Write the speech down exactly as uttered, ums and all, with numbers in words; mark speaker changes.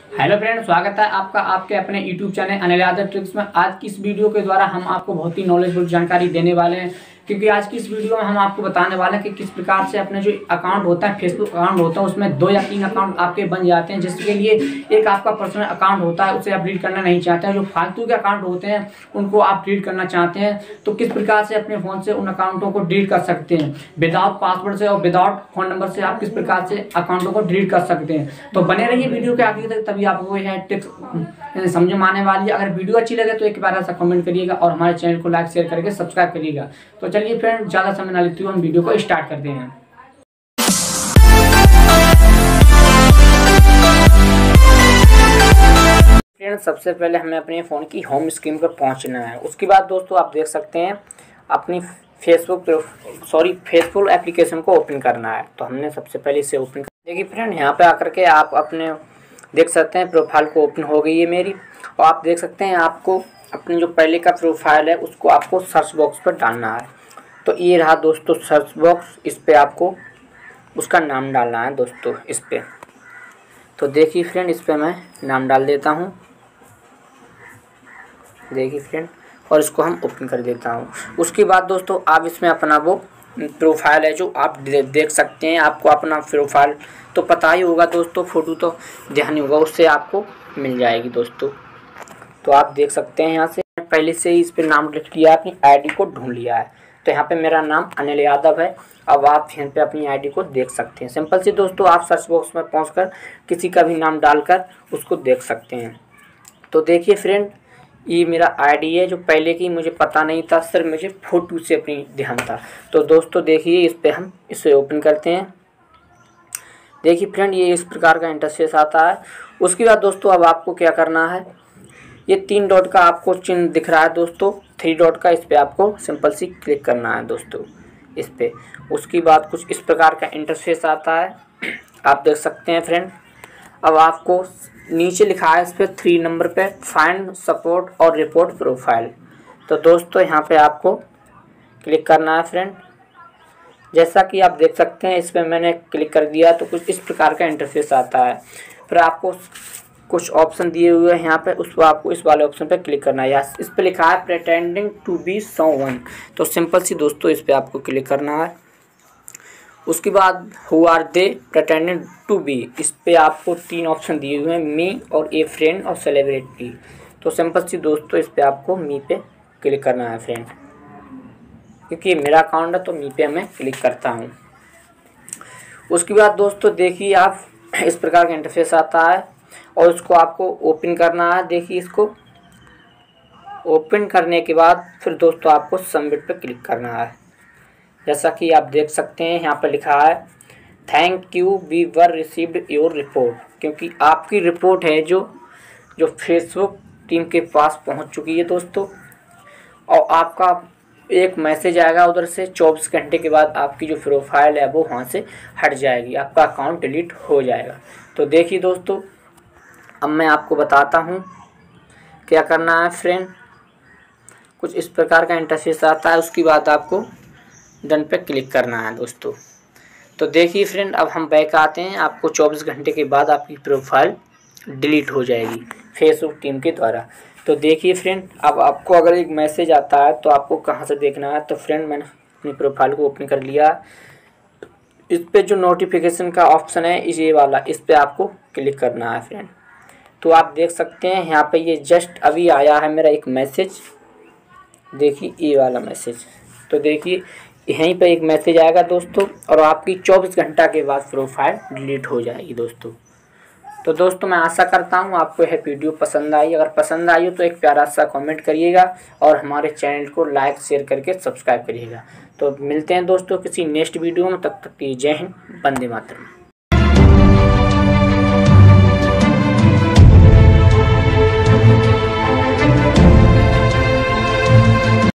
Speaker 1: Hello friend, स्वागत है आपका आपके अपने YouTube channel Anil Yadav tricks में। आज की इस वीडियो के द्वारा हम आपको बहुत ही नॉलेजफुल जानकारी देने वाले हैं, क्योंकि आज की इस वीडियो में हम आपको बताने वाले हैं कि किस प्रकार से अपने जो अकाउंट होता है, फेसबुक अकाउंट होता है, उसमें दो या तीन अकाउंट आपके बन जाते हैं, जिसके लिए एक आपका पर्सनल अकाउंट होता है, उसे आप डिलीट करना नहीं चाहते हैं। जो फालतू के अकाउंट होते हैं उनको आप डिलीट करना चाहते हैं, तो किस प्रकार से अपने फ़ोन से उन अकाउंटों को डिलीट कर सकते हैं विदाउट पासवर्ड से और विदाउट फ़ोन नंबर से। आप किस प्रकार से अकाउंटों को डिलीट कर सकते हैं, तो बने रहिए वीडियो के आगे तक, तभी आपको यह टिप्स समझ में आने वाली है। अगर वीडियो अच्छी लगे तो एक बार ऐसा कमेंट करिएगा और हमारे चैनल को लाइक शेयर करके सब्सक्राइब करिएगा। तो चलिए फ्रेंड, ज़्यादा समय ना लेते हुए हम वीडियो को स्टार्ट करते हैं। फ्रेंड, सबसे पहले हमें अपने फ़ोन की होम स्क्रीन पर पहुंचना है। उसके बाद दोस्तों आप देख सकते हैं अपनी फेसबुक सॉरी फेसबुक एप्लीकेशन को ओपन करना है। तो हमने सबसे पहले इसे ओपन कर देखिए फ्रेंड, यहाँ पे आकर के आप अपने देख सकते हैं प्रोफाइल को ओपन हो गई है मेरी। और आप देख सकते हैं आपको अपने जो पहले का प्रोफाइल है उसको आपको सर्च बॉक्स पर डालना है। तो ये रहा दोस्तों सर्च बॉक्स, इस पे आपको उसका नाम डालना है दोस्तों इस पे। तो देखिए फ्रेंड, इस पे मैं नाम डाल देता हूँ, देखिए फ्रेंड, और इसको हम ओपन कर देता हूँ। उसके बाद दोस्तों आप इसमें अपना वो प्रोफाइल है जो आप देख सकते हैं, आपको अपना प्रोफाइल तो पता ही होगा दोस्तों, फ़ोटो तो ध्यान ही होगा, उससे आपको मिल जाएगी दोस्तों। तो आप देख सकते हैं यहाँ से पहले से ही इस पर नाम लिख लिया, अपनी आईडी को ढूंढ लिया है। तो यहाँ पे मेरा नाम अनिल यादव है। अब आप यहाँ पे अपनी आईडी को देख सकते हैं। सिंपल सी दोस्तों, आप सर्च बॉक्स में पहुँचकर किसी का भी नाम डालकर उसको देख सकते हैं। तो देखिए फ्रेंड, ये मेरा आईडी है जो पहले की मुझे पता नहीं था, सिर्फ मुझे फ़ोटो से अपनी ध्यान था। तो दोस्तों देखिए, इस पर हम इसे ओपन करते हैं। देखिए फ्रेंड, ये इस प्रकार का इंटरफेस आता है। उसके बाद दोस्तों अब आपको क्या करना है, ये तीन डॉट का आपको चिन्ह दिख रहा है दोस्तों, थ्री डॉट का, इस पर आपको सिंपल सी क्लिक करना है दोस्तों इस पर। उसके बाद कुछ इस प्रकार का इंटरफेस आता है, आप देख सकते हैं फ्रेंड। अब आपको नीचे लिखा है इस पर थ्री नंबर पे फाइंड सपोर्ट और रिपोर्ट प्रोफाइल। तो दोस्तों यहाँ पे आपको क्लिक करना है फ्रेंड। जैसा कि आप देख सकते हैं इस पर मैंने क्लिक कर दिया तो कुछ इस प्रकार का इंटरफेस आता है। फिर आपको कुछ ऑप्शन दिए हुए हैं यहाँ पे, उस पर आपको इस वाले ऑप्शन पे क्लिक करना है। या इस पर लिखा है प्रिटेंडिंग टू बी समवन। तो सिंपल सी दोस्तों इस पर आपको क्लिक करना है। उसके बाद who are they pretending to be, इस पे आपको तीन ऑप्शन दिए हुए हैं, मी और ए फ्रेंड और सेलिब्रिटी। तो सिंपल सी दोस्तों इस पे आपको मी पे क्लिक करना है फ्रेंड, क्योंकि मेरा अकाउंट है तो मी पे मैं क्लिक करता हूँ। उसके बाद दोस्तों देखिए आप इस प्रकार का इंटरफेस आता है और उसको आपको ओपन करना है। देखिए इसको ओपन करने के बाद फिर दोस्तों आपको सबमिट पे क्लिक करना है। जैसा कि आप देख सकते हैं यहाँ पर लिखा है thank you we were received your report, क्योंकि आपकी रिपोर्ट है जो जो फेसबुक टीम के पास पहुँच चुकी है दोस्तों। और आपका एक मैसेज आएगा उधर से, चौबीस घंटे के बाद आपकी जो प्रोफाइल है वो वहाँ से हट जाएगी, आपका अकाउंट डिलीट हो जाएगा। तो देखिए दोस्तों, अब मैं आपको बताता हूँ क्या करना है फ्रेंड। कुछ इस प्रकार का इंटरफेस आता है, उसके बाद आपको डन पे क्लिक करना है दोस्तों। तो देखिए फ्रेंड, अब हम बैक आते हैं। आपको चौबीस घंटे के बाद आपकी प्रोफाइल डिलीट हो जाएगी फेसबुक टीम के द्वारा। तो देखिए फ्रेंड, अब आपको अगर एक मैसेज आता है तो आपको कहाँ से देखना है। तो फ्रेंड, मैंने अपनी प्रोफाइल को ओपन कर लिया। इस पर जो नोटिफिकेशन का ऑप्शन है इस ये वाला, इस पर आपको क्लिक करना है फ्रेंड। तो आप देख सकते हैं यहाँ पे ये जस्ट अभी आया है मेरा एक मैसेज, देखिए ये वाला मैसेज। तो देखिए यहीं पे एक मैसेज आएगा दोस्तों, और आपकी चौबीस घंटा के बाद प्रोफाइल डिलीट हो जाएगी दोस्तों। तो दोस्तों मैं आशा करता हूँ आपको यह वीडियो पसंद आई। अगर पसंद आई हो तो एक प्यारा सा कमेंट करिएगा और हमारे चैनल को लाइक शेयर करके सब्सक्राइब करिएगा। तो मिलते हैं दोस्तों किसी नेक्स्ट वीडियो में, तब तक की जय हिंद, वंदे मातरम।